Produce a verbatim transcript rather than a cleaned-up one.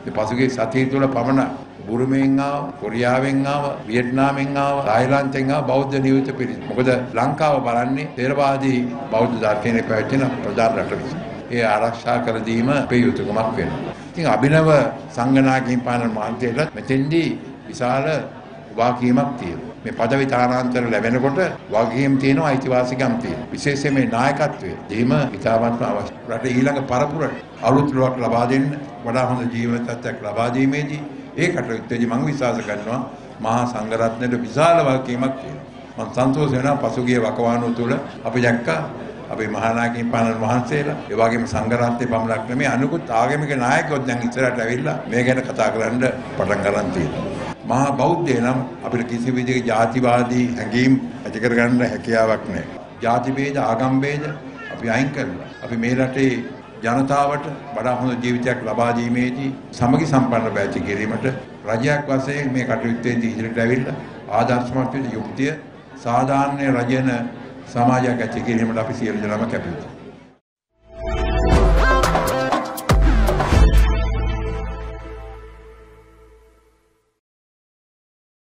මේ පසුගිය සතිය තුළ පමණ බුරුමෙන් ආව, කොරියාවෙන් ආව, වියට්නාමෙන් ආව, තායිලන්තෙන් ආව බෞද්ධ නියුත පිරිස. මොකද ලංකාව බලන්නේ ථේරවාදී බෞද්ධ දර්ශනය පැවැත්වෙන ප්‍රධාන රට විසින්. ඒ ආරක්ෂා කර දීම අපේ යුතුකමක් වෙනවා. ඉතින් අභිනව සංඝනායකයන් පානල් මහන්සියට මෙතෙන්දී විශාල වාකීමක් තියෙනවා. මේ පදවි තානාන්තර ලැබෙනකොට වගකීම් තියෙනවා, අයිතිවාසිකම් තියෙනවා. විශේෂයෙන් මේ නායකත්වයේ දීම ඉතාමත්ම අවශ්‍යයි. රට ඊළඟ පරපුරට අලුත් ලෝකයක් ලබා දෙන්න, වඩා හොඳ ජීවන තත්ත්වයක් ලබා දීමේදී ඒ කටයුත්තේදී මම විශ්වාස කරනවා මහා සංඝරත්නයට විශාල වගකීමක් තියෙනවා. මම සන්තෝෂ වෙනවා පසුගිය වකවානුව තුළ අපි දැක්කා අපේ මහානායකයන් පානල් වහන්සේලා, ඒ වගේම සංඝරත්නයේ පමණක් නෙමෙයි අනිකුත් ආගමික නායකයෝත් දැන් ඉස්සරහට ඇවිල්ලා මේ ගැන කතා කරන්න පටන් ගන්න තියෙනවා. මහා බෞද්ධය නම් අපිට කිසි විදිහක ජාතිවාදී හැඟීම් ඇති කරගන්න හැකියාවක් නැහැ. ජාති ભેද, ආගම් ભેද අපි අයින් කරලා අපි මේ රටේ ජනතාවට වඩා හොඳ ජීවිතයක් ලබා දීමේදී සමගි සම්පන්න බැච් කිරීමට රජයක් වශයෙන් මේ කටයුත්තේදී ඉදිරියට ඇවිල්ලා ආදර්ශමත් යුක්තිය සාධාරණ රජන සමාජයක් ඇති කිරීමට අපි සියලු දෙනාම කැප වෙනවා.